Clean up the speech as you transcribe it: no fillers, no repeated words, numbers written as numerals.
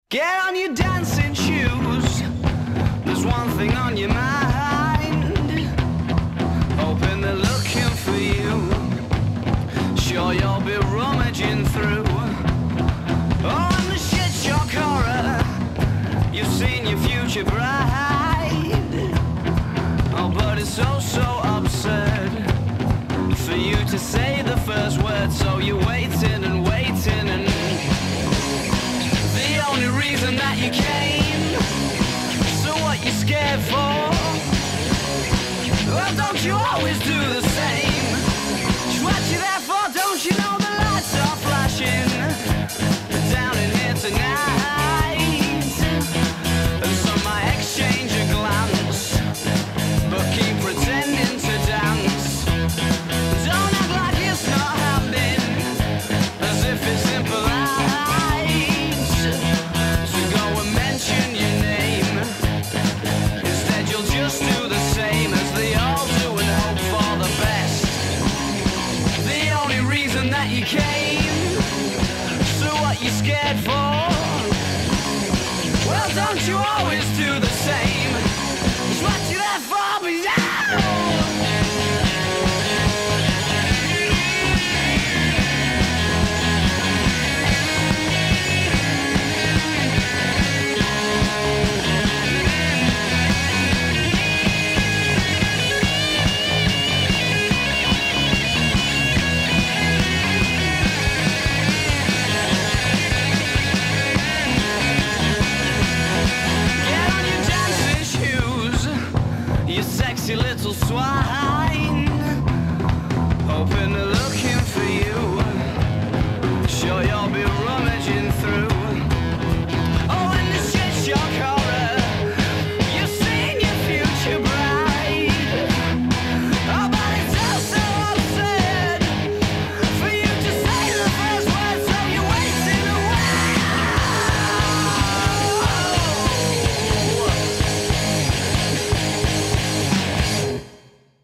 Get on your dancing shoes. There's one thing on your mind. Hoping they're looking for you. Sure you'll be rummaging through. Oh, and the shit shock horror. You've seen your future bride. Oh, but it's so absurd for you to say the first word. So you're waiting and waiting and the only reason that you came. So what you scared for? Well, don't you always do the same? Just what you there for? Don't you know the lights are flashing down in here tonight? And some might exchange a glance, but keep pretending to dance. Don't act like it's not happening, as if it's impolite to go and mention your name. Instead you'll just do the same as they all do and hope for the best. The only reason that you came. So what you scared for? Well, don't you always do the same? It's what you there for, but get on your dancing shoes, you sexy little swine.